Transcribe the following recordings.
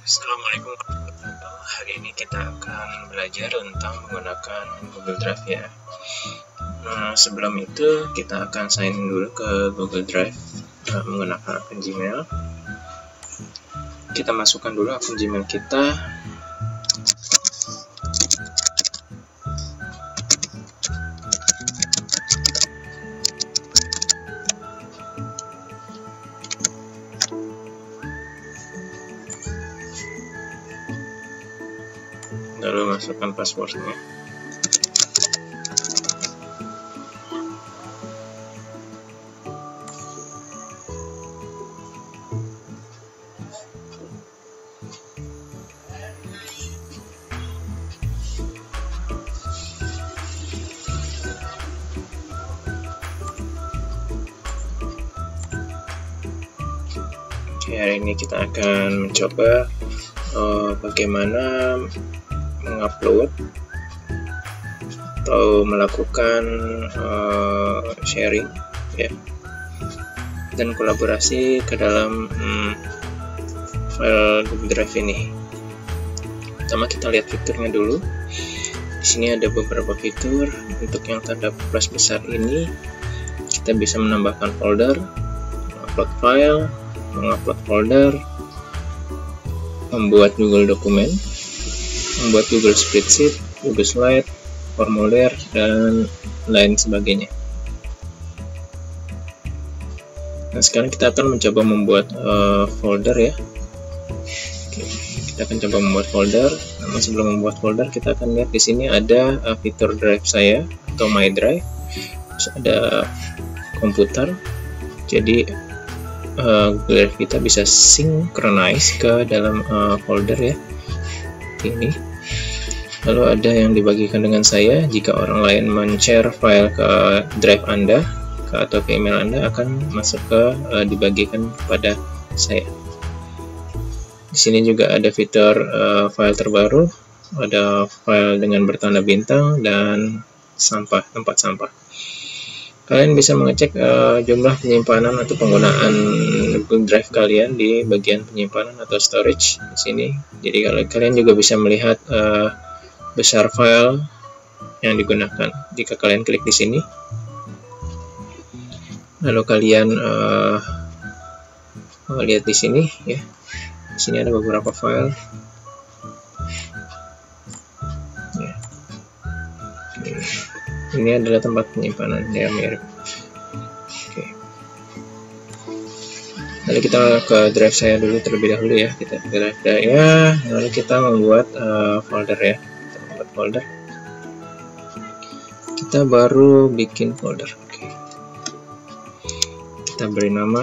Assalamualaikum warahmatullahi wabarakatuh. Hari ini kita akan belajar tentang menggunakan Google Drive ya. Sebelum itu kita akan sign in dulu ke Google Drive menggunakan akun Gmail. Kita masukkan dulu akun Gmail kita. Lalu masukkan passwordnya. Oke, hari ini kita akan mencoba bagaimana mengupload atau melakukan sharing ya, dan kolaborasi ke dalam file Google Drive ini. Pertama kita lihat fiturnya dulu. Di sini ada beberapa fitur. Untuk yang tanda plus besar ini kita bisa menambahkan folder, upload file, mengupload folder, membuat Google dokumen, membuat Google Spreadsheet, Google Slide, formulir, dan lain sebagainya. Nah, sekarang kita akan mencoba membuat folder ya. Oke, kita akan coba membuat folder. Namun sebelum membuat folder, kita akan lihat di sini ada fitur drive saya atau My Drive. Terus ada komputer. Jadi Google Drive kita bisa synchronize ke dalam folder ya. Ini. Lalu ada yang dibagikan dengan saya. Jika orang lain men-share file ke drive Anda atau ke email Anda, akan masuk ke dibagikan kepada saya. Di sini juga ada fitur file terbaru, ada file dengan bertanda bintang dan sampah, tempat sampah. Kalian bisa mengecek jumlah penyimpanan atau penggunaan Google Drive kalian di bagian penyimpanan atau storage di sini. Jadi kalian juga bisa melihat besar file yang digunakan jika kalian klik di sini. Lalu kalian lihat di sini ya. Di sini ada beberapa file. Ya. Ini adalah tempat penyimpanan ya, mirip. Oke. Lalu kita ke drive saya dulu terlebih dahulu ya. Kita ke drive saya, lalu kita membuat folder ya. Kita membuat folder. Kita baru bikin folder. Oke. Kita beri nama.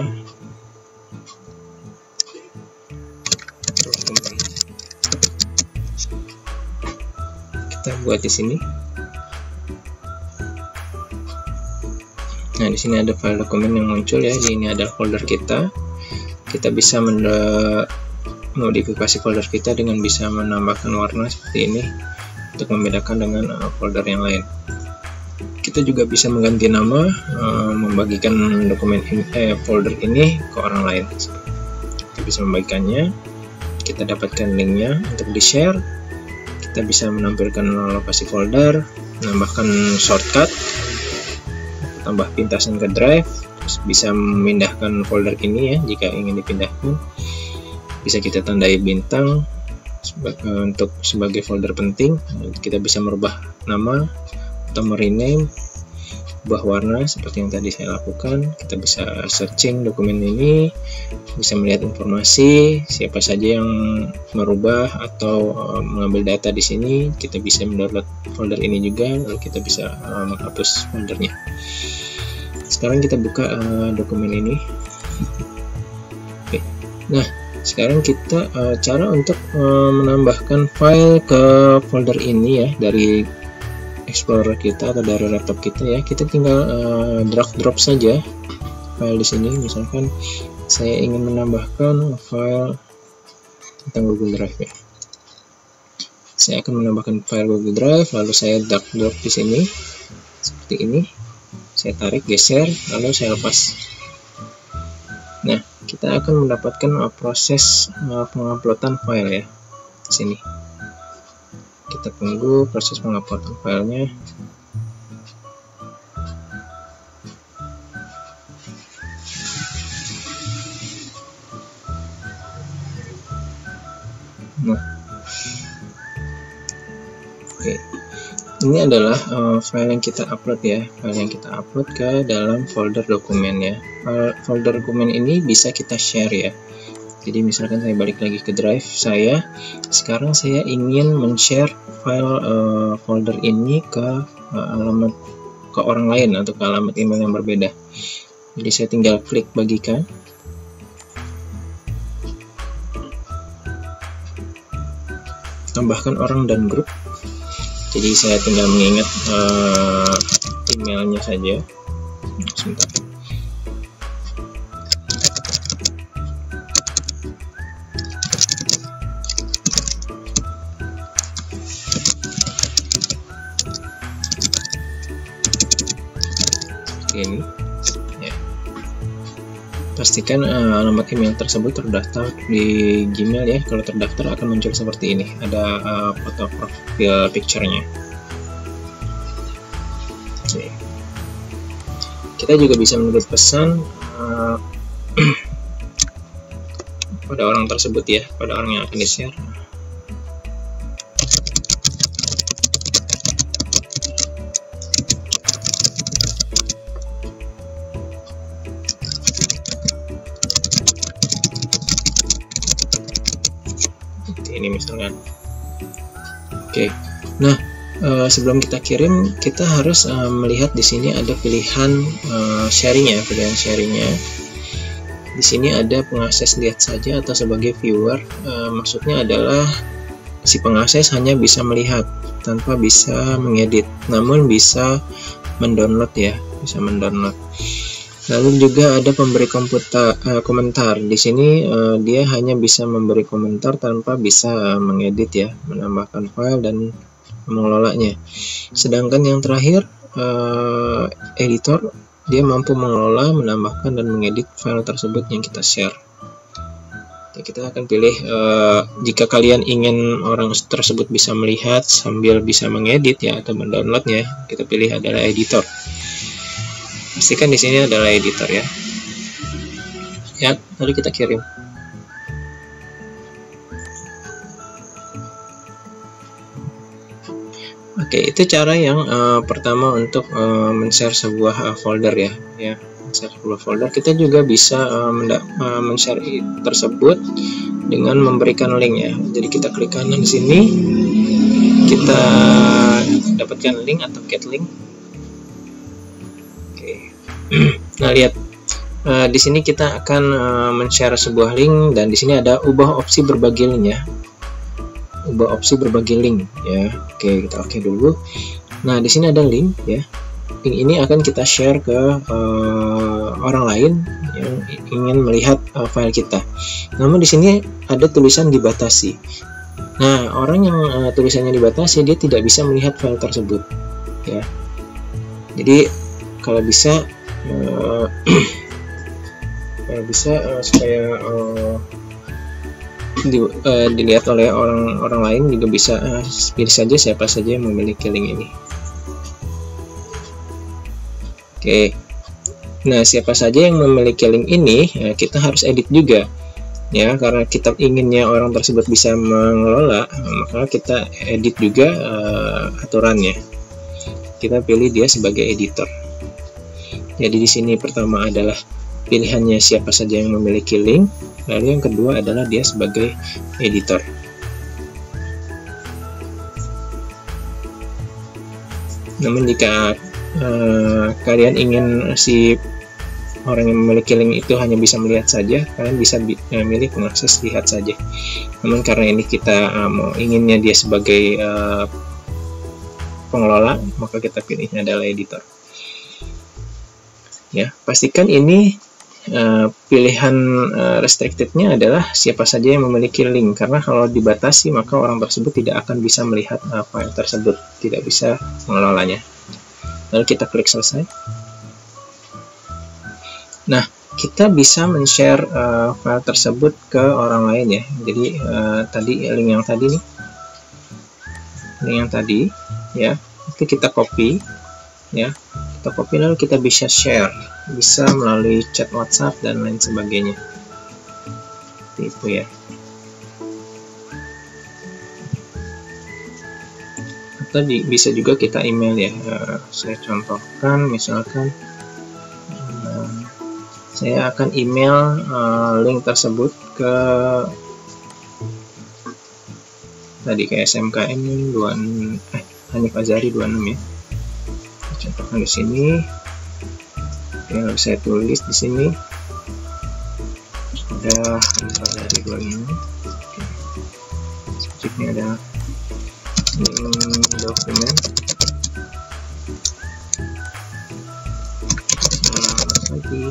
Kita buat di sini. Nah, di sini ada file dokumen yang muncul ya. Ini ada folder kita. Kita bisa modifikasi folder kita dengan bisa menambahkan warna seperti ini untuk membedakan dengan folder yang lain. Kita juga bisa mengganti nama, membagikan dokumen folder ini ke orang lain. Kita bisa membagikannya. Kita dapatkan linknya untuk di-share. Kita bisa menampilkan lokasi folder, menambahkan shortcut, tambah pintasan ke drive, terus bisa memindahkan folder ini ya. Jika ingin dipindahkan, bisa kita tandai bintang untuk sebagai folder penting. Kita bisa merubah nama atau merename, ubah warna seperti yang tadi saya lakukan. Kita bisa searching dokumen ini, bisa melihat informasi siapa saja yang merubah atau mengambil data di sini. Kita bisa mendownload folder ini juga, lalu kita bisa menghapus foldernya. Sekarang kita buka dokumen ini. Oke. Nah, sekarang kita cara untuk menambahkan file ke folder ini ya, dari Explorer kita atau dari laptop kita ya. Kita tinggal drag-drop saja file di sini. Misalkan saya ingin menambahkan file tentang Google Drive ya. Saya akan menambahkan file Google Drive, lalu saya drag-drop di sini seperti ini. Saya tarik, geser, lalu saya lepas. Nah, kita akan mendapatkan proses penguploadan file ya. Sini kita tunggu proses penguploadan filenya. Nah, oke, ini adalah file yang kita upload ya, file yang kita upload ke dalam folder dokumen ya. Folder dokumen ini bisa kita share ya. Jadi misalkan saya balik lagi ke drive saya, sekarang saya ingin men-share file folder ini ke alamat ke orang lain atau ke alamat email yang berbeda. Jadi saya tinggal klik bagikan. Tambahkan orang dan grup. Jadi saya tinggal mengingat emailnya saja. Sebentar. Ini ya. Pastikan alamat email tersebut terdaftar di Gmail ya. Kalau terdaftar akan muncul seperti ini, ada foto profil picture-nya. Oke. Kita juga bisa menulis pesan pada orang tersebut ya, pada orang yang akan di-share. Ini misalkan. Oke. Nah, sebelum kita kirim, kita harus melihat di sini ada pilihan sharing-nya, pilihan sharing-nya. Di sini ada pengakses lihat saja atau sebagai viewer. Maksudnya adalah si pengakses hanya bisa melihat tanpa bisa mengedit, namun bisa mendownload ya, bisa mendownload. Lalu juga ada pemberi komentar. Di sini dia hanya bisa memberi komentar tanpa bisa mengedit ya, menambahkan file dan mengelolanya. Sedangkan yang terakhir editor, dia mampu mengelola, menambahkan dan mengedit file tersebut yang kita share. Jadi kita akan pilih jika kalian ingin orang tersebut bisa melihat sambil bisa mengedit ya atau mendownloadnya, kita pilih adalah editor. Pastikan di sini adalah editor ya. Ya, lalu kita kirim. Oke, itu cara yang pertama untuk men-share sebuah folder ya. Ya, men-share sebuah folder. Kita juga bisa men-share tersebut dengan memberikan link ya. Jadi kita klik kanan di sini, kita dapatkan link atau get link. Nah, lihat di sini kita akan men-share sebuah link dan di sini ada ubah opsi berbagi link ya. Ubah opsi berbagi link ya. Oke, kita oke dulu. Nah, di sini ada link ya. Link ini akan kita share ke orang lain yang ingin melihat file kita. Namun di sini ada tulisan dibatasi. Nah, orang yang tulisannya dibatasi dia tidak bisa melihat file tersebut ya. Jadi kalau bisa supaya dilihat oleh orang lain juga bisa pilih saja siapa saja yang memiliki link ini. Oke. Nah, siapa saja yang memiliki link ini kita harus edit juga ya, karena kita inginnya orang tersebut bisa mengelola, maka kita edit juga aturannya. Kita pilih dia sebagai editor. Jadi di sini pertama adalah pilihannya siapa saja yang memiliki link, lalu yang kedua adalah dia sebagai editor. Namun jika kalian ingin si orang yang memiliki link itu hanya bisa melihat saja, kalian bisa milih pengakses lihat saja. Namun karena ini kita inginnya dia sebagai pengelola, maka kita pilihnya adalah editor. Ya, pastikan ini pilihan restricted-nya adalah siapa saja yang memiliki link, karena kalau dibatasi maka orang tersebut tidak akan bisa melihat file tersebut, tidak bisa mengelolanya. Lalu kita klik selesai. Nah, kita bisa men-share file tersebut ke orang lain ya. Jadi tadi link yang tadi ya, itu kita copy ya, kita copy lalu kita bisa share, bisa melalui chat WhatsApp dan lain sebagainya. Seperti itu ya. Atau bisa juga kita email ya. Saya contohkan misalkan saya akan email link tersebut ke tadi ke SMKN 26 Hanif Azhari 26 ya. Contohkan di sini. Oke, lalu saya tulis di sini ada Hanif Azhari 26. Oke. Subjeknya ada link dokumen. Selamat pagi.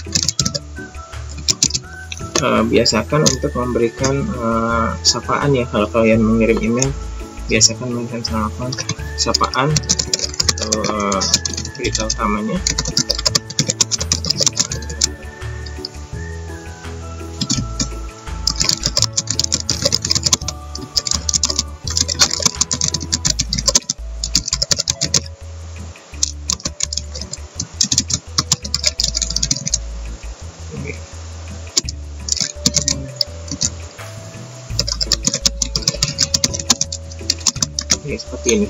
Biasakan untuk memberikan sapaan ya. Kalau kalian mengirim email, biasakan memberikan sapaan atau berita utamanya. Ya, seperti ini.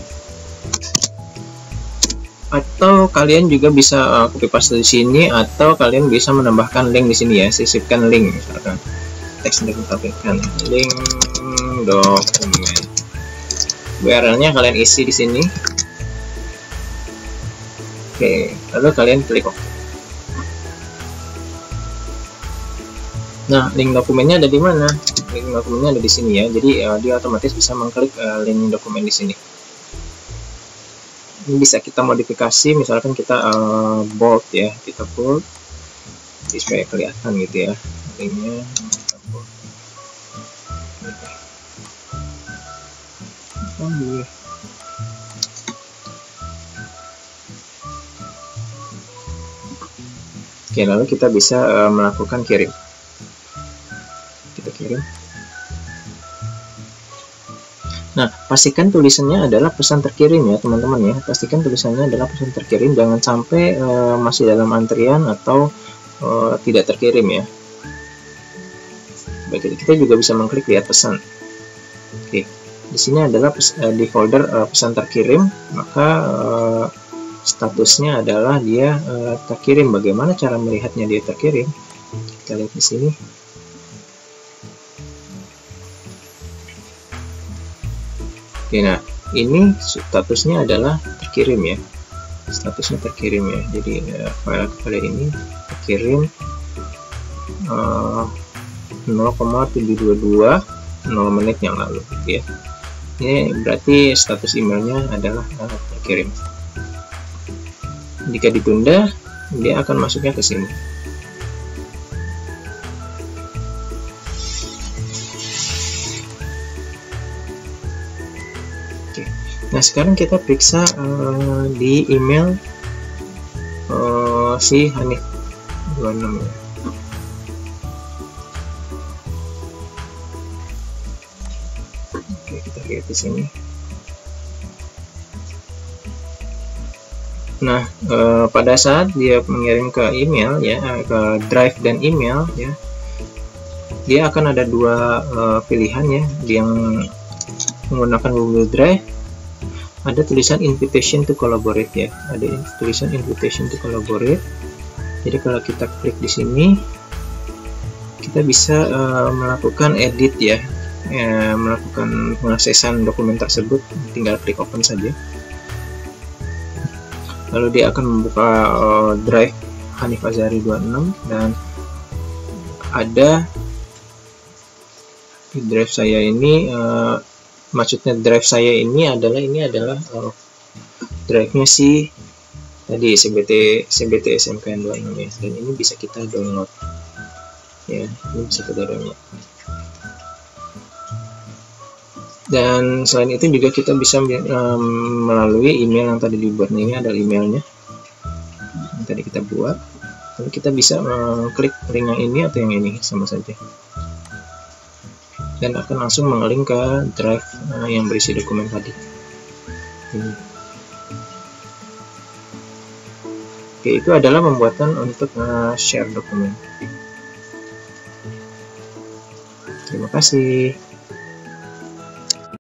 Atau kalian juga bisa copy paste di sini, atau kalian bisa menambahkan link di sini ya. Sisipkan link, misalkan teks ditampilkan link dokumen. URL-nya kalian isi di sini. Oke, lalu kalian klik OK. Nah, link dokumennya ada di mana? Link dokumennya ada di sini ya. Jadi dia otomatis bisa mengklik link dokumen di sini. Ini bisa kita modifikasi, misalkan kita bold ya, kita bold supaya kelihatan gitu ya linknya. Oke, lalu kita bisa melakukan kirim. Kita kirim. Nah, pastikan tulisannya adalah pesan terkirim ya teman-teman ya. Pastikan tulisannya adalah pesan terkirim, jangan sampai masih dalam antrian atau tidak terkirim ya. Baik, kita juga bisa mengklik lihat pesan. Oke, di sini adalah di folder pesan terkirim, maka statusnya adalah dia terkirim. Bagaimana cara melihatnya dia terkirim? Kita lihat di sini. Oke, nah ini statusnya adalah terkirim ya, statusnya terkirim ya. Jadi file kepada ini terkirim 0,722 0 menit yang lalu gitu ya. Ini berarti status emailnya adalah terkirim. Jika ditunda, dia akan masuknya ke sini. Nah, sekarang kita periksa di email si Hanif 26 ya. Oke, kita lihat di sini. Nah, pada saat dia mengirim ke email ya, ke drive dan email ya, dia akan ada dua pilihan ya. Yang menggunakan Google Drive, ada tulisan invitation to collaborate ya, ada tulisan invitation to collaborate. Jadi kalau kita klik di sini, kita bisa melakukan edit ya, melakukan pengaksesan dokumen tersebut, tinggal klik open saja. Lalu dia akan membuka drive Hanif Azhari 26 dan ada di drive saya ini. Maksudnya drive saya ini adalah drive-nya si tadi CBT SMKN 26 ya, dan ini bisa kita download ya, ini bisa kita download. Dan selain itu juga kita bisa melalui email yang tadi dibuat. Ini adalah emailnya yang tadi kita buat, lalu kita bisa klik link yang ini atau yang ini, sama saja, dan akan langsung mengelink ke drive yang berisi dokumen tadi. Oke, itu adalah pembuatan untuk share dokumen. Terima kasih.